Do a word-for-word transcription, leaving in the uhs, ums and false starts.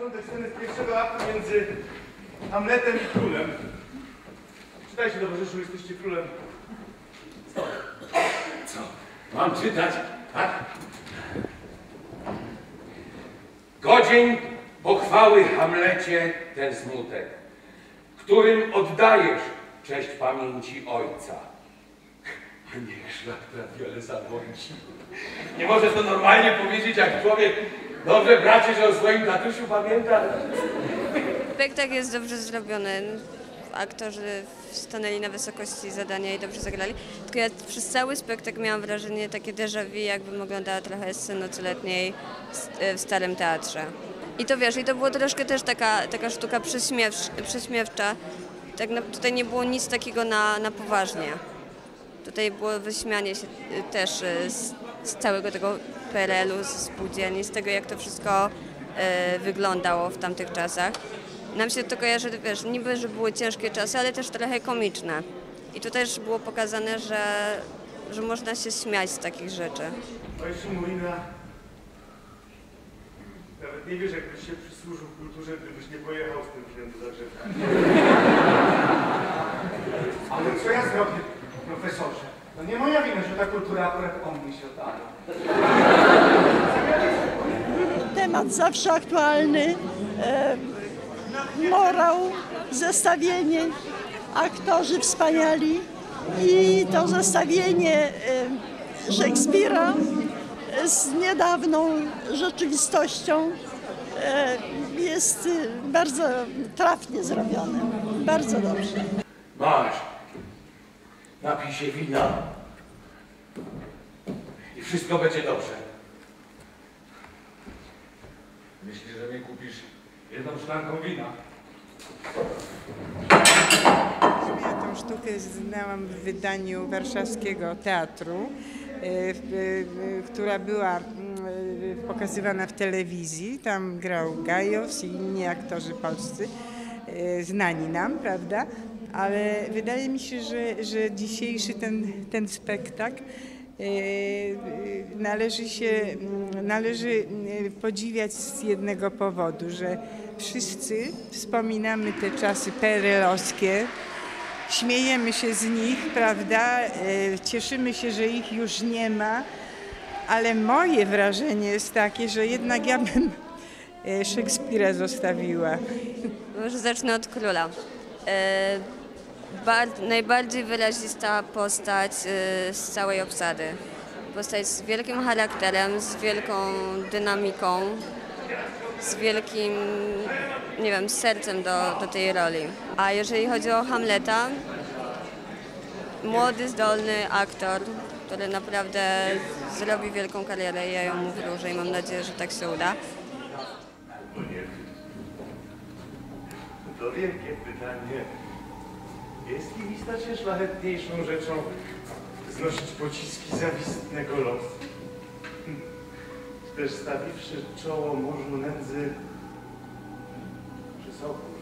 początek sceny z pierwszego aktu między Hamletem i królem. Czytajcie, towarzyszu, jesteście królem. Co? Co? Mam czytać? Tak? Godzień pochwały, Hamlecie, ten smutek, którym oddajesz cześć pamięci ojca. A niech szlak trafi, ale zabłądzi. Nie możesz to normalnie powiedzieć, jak człowiek. Dobrze, bracie, że o swoim tatusiu pamięta. Spektakl jest dobrze zrobiony. Aktorzy stanęli na wysokości zadania i dobrze zagrali. Tylko ja przez cały spektakl miałam wrażenie takie déjà vu, jakbym oglądała trochę sceny nocoletniej w Starym Teatrze. I to wiesz, i to było troszkę też taka, taka sztuka prześmiewcza. prześmiewcza. Tak na, tutaj nie było nic takiego na, na poważnie. Tutaj było wyśmianie się też z, z całego tego P R L u, z spółdzielni, z tego, jak to wszystko e, wyglądało w tamtych czasach. Nam się to kojarzy, wiesz, niby, że były ciężkie czasy, ale też trochę komiczne. I tu też było pokazane, że, że można się śmiać z takich rzeczy. Ojciec Mulina, nawet nie wiesz, jakbyś się przysłużył kulturze, gdybyś nie pojechał z tym kinem do Zagrzebka. Ale co ja zrobię, profesorze? No nie moja wina, że ta kultura akurat o mnie się oddala. Temat zawsze aktualny, e, morał, zestawienie, aktorzy wspaniali i to zestawienie e, Szekspira z niedawną rzeczywistością e, jest bardzo trafnie zrobione, bardzo dobrze. Masz. Napij się wina. I wszystko będzie dobrze. Myślisz, że mnie kupisz jedną szklanką wina? Ja tą sztukę znałam w wydaniu warszawskiego teatru, która była pokazywana w telewizji. Tam grał Gajos i inni aktorzy polscy, znani nam, prawda? Ale wydaje mi się, że, że dzisiejszy ten, ten spektakl należy się, należy podziwiać z jednego powodu, że wszyscy wspominamy te czasy P R L owskie, śmiejemy się z nich, prawda, cieszymy się, że ich już nie ma, ale moje wrażenie jest takie, że jednak ja bym Szekspira zostawiła. Może zacznę od króla. E, bar, najbardziej wyrazista postać e, z całej obsady. Postać z wielkim charakterem, z wielką dynamiką, z wielkim, nie wiem, sercem do, do tej roli. A jeżeli chodzi o Hamleta, młody, zdolny aktor, który naprawdę zrobi wielką karierę. Ja ją mu wróżę i mam nadzieję, że tak się uda. To wielkie pytanie. Jest i stać się szlachetniejszą rzeczą znosić pociski zawistnego losu. Czy też stawiwszy czoło morzu nędzy przy sobie.